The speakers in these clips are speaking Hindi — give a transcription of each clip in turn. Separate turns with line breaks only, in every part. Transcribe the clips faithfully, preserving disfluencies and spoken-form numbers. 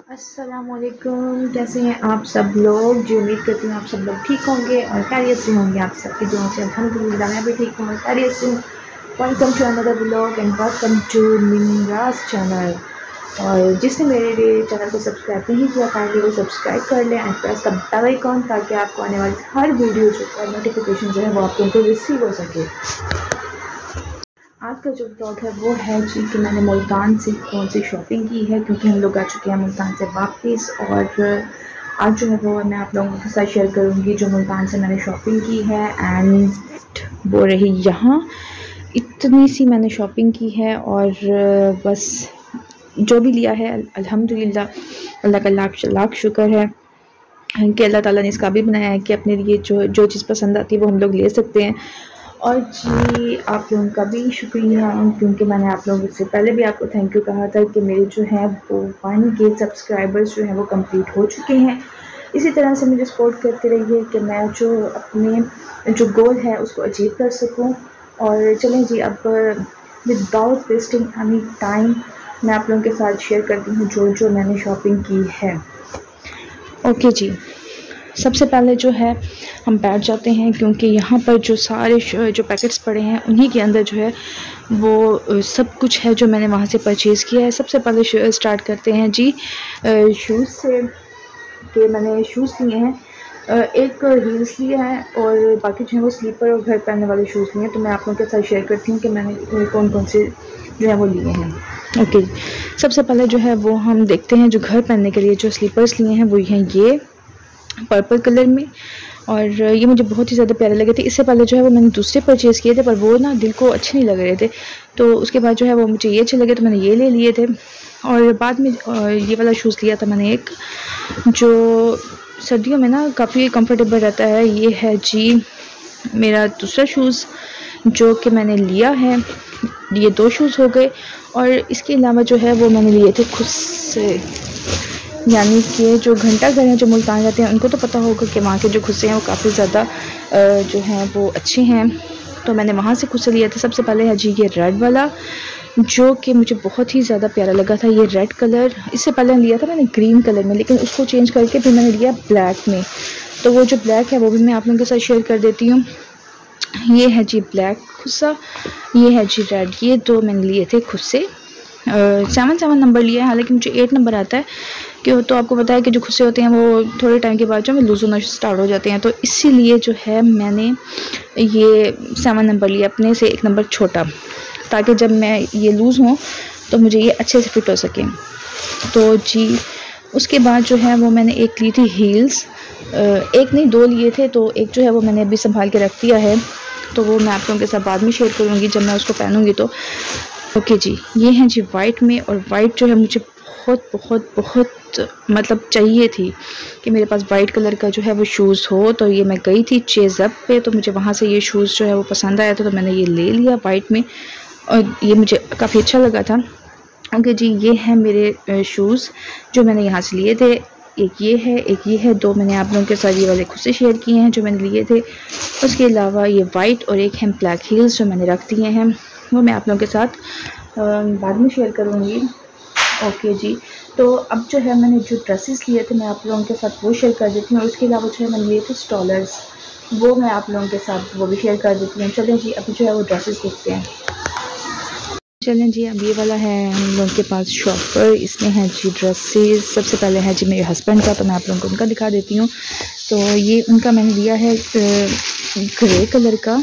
अस्सलामुअलैकुम, कैसे हैं आप सब लोग। जो उम्मीद करती हूँ आप सब लोग ठीक होंगे और खैरियत से होंगे। आप सबकी दुआओं से अल्हम्दुलिल्लाह मैं भी ठीक हूँ और खैरियत से हूँ। Welcome to another vlog and welcome to Minraj channel. और जिसने मेरे चैनल को सब्सक्राइब नहीं किया काइंडली वो सब्सक्राइब कर लें and press the bell icon, ताकि आपको आने वाली हर वीडियो जो है नोटिफिकेशन जो है वो आप लोगों को रिसीव हो सके। आज का जो ब्लॉग है वो है जी कि मैंने मुल्तान से कौन सी शॉपिंग की है, क्योंकि हम लोग आ चुके हैं मुल्तान से वापस। और आज जो है वो मैं आप लोगों के साथ शेयर करूंगी जो मुल्तान से मैंने शॉपिंग की है। एंड वो रही यहाँ, इतनी सी मैंने शॉपिंग की है और बस जो भी लिया है अल्हम्दुलिल्लाह अल्लाह का लाख लाख शुक्र है कि अल्लाह ताला ने इस काबिल बनाया है कि अपने लिए जो जो चीज़ पसंद आती है वो हम लोग ले सकते हैं। और जी आप लोगों का भी शुक्रिया, क्योंकि मैंने आप लोगों से पहले भी आपको थैंक यू कहा था कि मेरे जो है वो वन के सब्सक्राइबर्स जो हैं वो कंप्लीट हो चुके हैं। इसी तरह से मुझे सपोर्ट करते रहिए कि मैं जो अपने जो गोल है उसको अचीव कर सकूं। और चलें जी, अब विदाउट वेस्टिंग एनी टाइम मैं आप लोगों के साथ शेयर करती हूँ जो जो मैंने शॉपिंग की है। ओके जी, सबसे पहले जो है हम बैठ जाते हैं, क्योंकि यहाँ पर जो सारे जो पैकेट्स पड़े हैं उन्हीं के अंदर जो है वो सब कुछ है जो मैंने वहाँ से परचेज़ किया है। सबसे पहले स्टार्ट करते हैं जी शूज़ से, कि मैंने शूज़ लिए हैं, एक हील्स लिया है और बाकी जो है वो स्लीपर और घर पहनने वाले शूज़ लिए हैं। तो मैं आप लोगों के साथ शेयर करती हूँ कि मैंने कौन कौन से जो है वो लिए हैं। ओके, सबसे पहले जो है वो हम देखते हैं जो घर पहनने के लिए जो स्लीपर्स लिए हैं वो हैं ये पर्पल कलर में, और ये मुझे बहुत ही ज़्यादा प्यारे लगे थे। इससे पहले जो है वो मैंने दूसरे परचेज़ किए थे पर वो ना दिल को अच्छे नहीं लग रहे थे, तो उसके बाद जो है वो मुझे ये अच्छे लगे तो मैंने ये ले लिए थे। और बाद में ये वाला शूज़ लिया था मैंने एक, जो सर्दियों में ना काफ़ी कंफर्टेबल रहता है। ये है जी मेरा दूसरा शूज़ जो कि मैंने लिया है। ये दो शूज़ हो गए, और इसके अलावा जो है वो मैंने लिए थे खुद से, यानी कि जो घंटा घर हैं जो मुल्तान जाते हैं उनको तो पता होगा कि वहाँ के जो खुस्से हैं वो काफ़ी ज़्यादा जो हैं वो अच्छे हैं, तो मैंने वहाँ से खुस्से लिए थे। सबसे पहले है जी ये रेड वाला जो कि मुझे बहुत ही ज़्यादा प्यारा लगा था, ये रेड कलर। इससे पहले लिया था मैंने ग्रीन कलर में, लेकिन उसको चेंज करके फिर मैंने लिया ब्लैक में, तो वो जो ब्लैक है वो भी मैं आप लोगों के साथ शेयर कर देती हूँ। ये है जी ब्लैक खुस्सा, ये है जी रेड। ये दो मैंने लिए थे खुस्से, सेवन सेवन नंबर लिया है, हालांकि मुझे एट नंबर आता है, क्यों तो आपको पता है कि जो खुस्से होते हैं वो थोड़े टाइम के बाद जो है लूज़ होना स्टार्ट हो जाते हैं, तो इसीलिए जो है मैंने ये सेवन नंबर लिया, अपने से एक नंबर छोटा, ताकि जब मैं ये लूज़ हूँ तो मुझे ये अच्छे से फिट हो सके। तो जी उसके बाद जो है वो मैंने एक ली थी हील्स, एक नहीं दो लिए थे, तो एक जो है वो मैंने अभी संभाल के रख दिया है, तो वो मैं आप लोगों के साथ बाद में शेयर करूँगी जब मैं उसको पहनूँगी तो। ओके जी, ये हैं जी वाइट में, और वाइट जो है मुझे बहुत बहुत बहुत मतलब चाहिए थी कि मेरे पास वाइट कलर का जो है वो शूज़ हो। तो ये मैं गई थी चेज़अप पे, तो मुझे वहाँ से ये शूज़ जो है वो पसंद आया था, तो मैंने ये ले लिया वाइट में, और ये मुझे काफ़ी अच्छा लगा था। ओके जी, ये हैं मेरे शूज़ जो मैंने यहाँ से लिए थे, एक ये है एक ये है, दो मैंने आप लोगों के साथ ये वाले खुद से शेयर किए हैं जो मैंने लिए थे। उसके अलावा ये वाइट और एक हैं ब्लैक हील्स जो मैंने रख दिए हैं, वो मैं आप लोगों के साथ बाद में शेयर करूँगी। ओके जी, तो अब जो है मैंने जो ड्रेसेस लिए थे मैं आप लोगों के साथ वो शेयर कर देती हूँ, और उसके अलावा जो है मैंने लिए थे स्टॉलर्स, वो मैं आप लोगों के साथ वो भी शेयर कर देती हूँ। चलें जी अभी जो है वो ड्रेसेस देखते हैं। चलें जी, अब ये वाला है हम लोगों के पास शॉपर, इसमें है जी ड्रेसेस। सबसे पहले है जी मेरे हस्बैंड का, तो मैं आप लोगों को उनका दिखा देती हूँ। तो ये उनका मैंने लिया है ग्रे कलर का,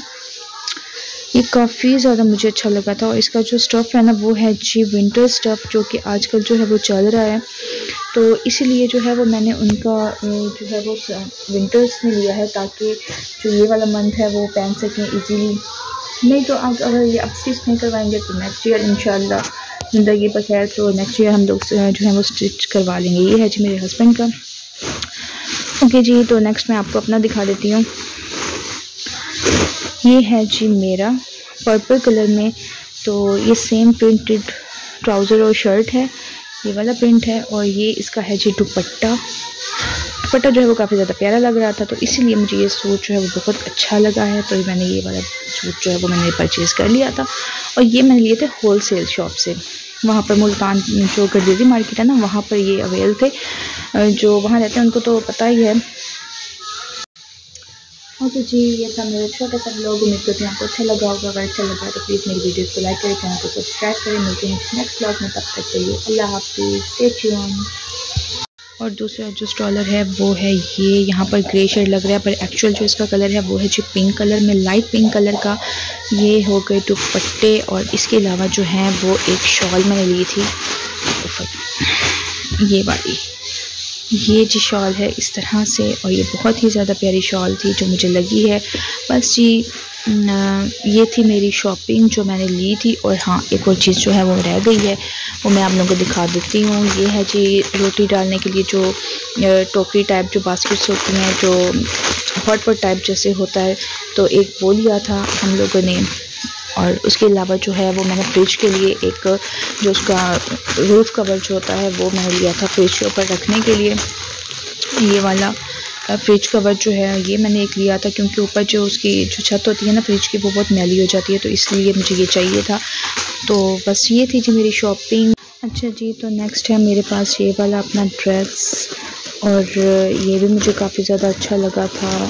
ये काफ़ी ज़्यादा मुझे अच्छा लगा था, और इसका जो स्टफ़ है ना वो है जी विंटर स्टफ़, जो कि आजकल जो है वो चल रहा है, तो इसीलिए जो है वो मैंने उनका जो है वो विंटर्स में लिया है, ताकि जो ये वाला मंथ है वो पहन सकें इजीली। नहीं तो अगर ये अब स्टिच नहीं करवाएंगे तो नेक्स्ट ईयर इंशाल्लाह ज़िंदगी बखैर तो नेक्स्ट ईयर हम लोग जो है वो स्टिच करवा लेंगे। ये है जी मेरे हस्बैंड का। ओके जी, तो नेक्स्ट मैं आपको अपना दिखा देती हूँ। ये है जी मेरा पर्पल कलर में, तो ये सेम प्रिंटेड ट्राउज़र और शर्ट है, ये वाला प्रिंट है, और ये इसका है जी दुपट्टा। दुपट्टा जो है वो काफ़ी ज़्यादा प्यारा लग रहा था, तो इसीलिए मुझे ये सूट जो है वो बहुत अच्छा लगा है, तो मैंने ये वाला सूट जो है वो मैंने परचेज़ कर लिया था, और ये मैंने लिए थे होल सेल शॉप से। वहाँ पर मुल्तान जो गरजेज़ी मार्केट है ना, वहाँ पर ये अवेल थे। जो वहाँ रहते हैं उनको तो पता ही है। ओके जी, ये था मेरा छोटा सा ब्लॉग। उम्मीद करती हूँ आपको अच्छा लगा होगा। अगर अच्छा लगा तो प्लीज़ मेरी वीडियोस को लाइक करें, चैनल को सब्सक्राइब करें। मिलते हैं नेक्स्ट ब्लॉग में, तब तक के लिए अल्लाह हाफिज़, स्टे ट्यून्ड। और दूसरा जो स्टॉलर है वो है ये, यहाँ पर ग्रे शेड लग रहा है पर एक्चुअल जो इसका कलर है वो है जी पिंक कलर में, लाइट पिंक कलर का। ये हो गए दुपट्टे और इसके अलावा जो है वो एक शॉल मैंने ली थी, ये वाली, ये जी शॉल है इस तरह से। और ये बहुत ही ज़्यादा प्यारी शॉल थी जो मुझे लगी है। बस जी ये थी मेरी शॉपिंग जो मैंने ली थी। और हाँ, एक और चीज़ जो है वो रह गई है, वो मैं आप लोगों को दिखा देती हूँ। ये है जी रोटी डालने के लिए जो टोकरी टाइप जो बास्केट्स होती हैं, जो हॉट पॉट टाइप जैसे होता है, तो एक वो लिया था हम लोगों ने। और उसके अलावा जो है वो मैंने फ्रिज के लिए एक जो उसका रूफ कवर जो होता है वो मैंने लिया था फ्रिज के ऊपर रखने के लिए। ये वाला फ्रिज कवर जो है ये मैंने एक लिया था, क्योंकि ऊपर जो उसकी जो छत होती है ना फ्रिज की, वो बहुत मैली हो जाती है, तो इसलिए मुझे ये चाहिए था। तो बस ये थी जी मेरी शॉपिंग। अच्छा जी, तो नेक्स्ट है मेरे पास ये वाला अपना ड्रेस, और ये भी मुझे काफ़ी ज़्यादा अच्छा लगा था।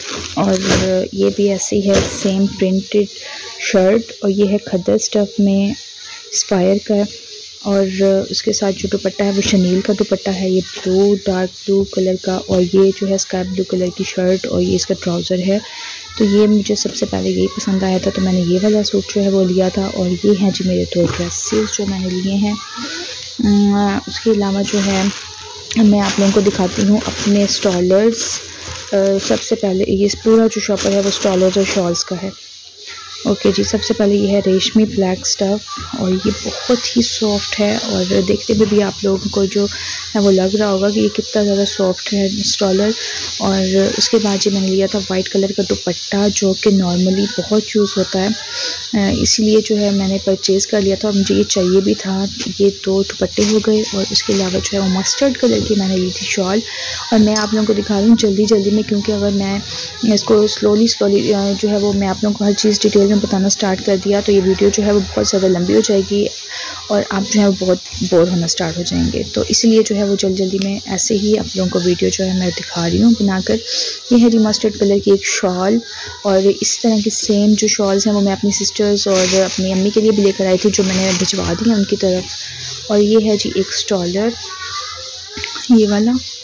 और ये भी ऐसी है सेम प्रिंटेड शर्ट, और ये है खद्दर स्टफ़ में स्पायर का। और उसके साथ जो दुपट्टा है वो शनील का दुपट्टा है, ये ब्लू डार्क ब्लू कलर का। और ये जो है स्काई ब्लू कलर की शर्ट, और ये इसका ट्राउज़र है। तो ये मुझे सबसे पहले यही पसंद आया था, तो मैंने ये वाला सूट जो है वो लिया था। और ये हैं जी मेरे दो ड्रेसेस जो मैंने लिए हैं। उसके अलावा जो है मैं आप लोगों को दिखाती हूँ अपने स्टॉलर्स। सबसे पहले ये पूरा जो शॉपर है वो स्टॉलर्स और शॉल्स का है। ओके जी, सबसे पहले ये है रेशमी ब्लैक स्टफ़, और ये बहुत ही सॉफ्ट है। और देखते हुए भी आप लोगों को जो है वो लग रहा होगा कि ये कितना ज़्यादा सॉफ्ट है स्टॉलर। और उसके बाद जी मैंने लिया था वाइट कलर का दुपट्टा, जो कि नॉर्मली बहुत यूज़ होता है, इसीलिए जो है मैंने परचेज़ कर लिया था और मुझे ये चाहिए भी था। ये दो दुपट्टे हो गए, और उसके अलावा जो है वो मस्टर्ड कलर की मैंने ली थी शॉल। और मैं आप लोगों को दिखा रही हूँ जल्दी जल्दी में, क्योंकि अगर मैं इसको स्लोली स्लोली जो है वो मैं आप लोगों को हर चीज़ डिटेल में बताना स्टार्ट कर दिया तो ये वीडियो जो है वो बहुत ज़्यादा लंबी हो जाएगी और आप जो है वो बहुत बोर होना स्टार्ट हो जाएंगे। तो इसलिए जो है वो जल्दी जल्दी में ऐसे ही आप लोगों को वीडियो जो है मैं दिखा रही हूँ बनाकर। ये है जी मस्टर्ड कलर की एक शॉल, और इस तरह की सेम जो शॉल्स हैं वो मैं अपनी सिस्टर्स और अपनी अम्मी के लिए भी लेकर आई थी, जो मैंने भिजवा दी हैं उनकी तरफ। और ये है जी एक स्टॉलर, ये वाला।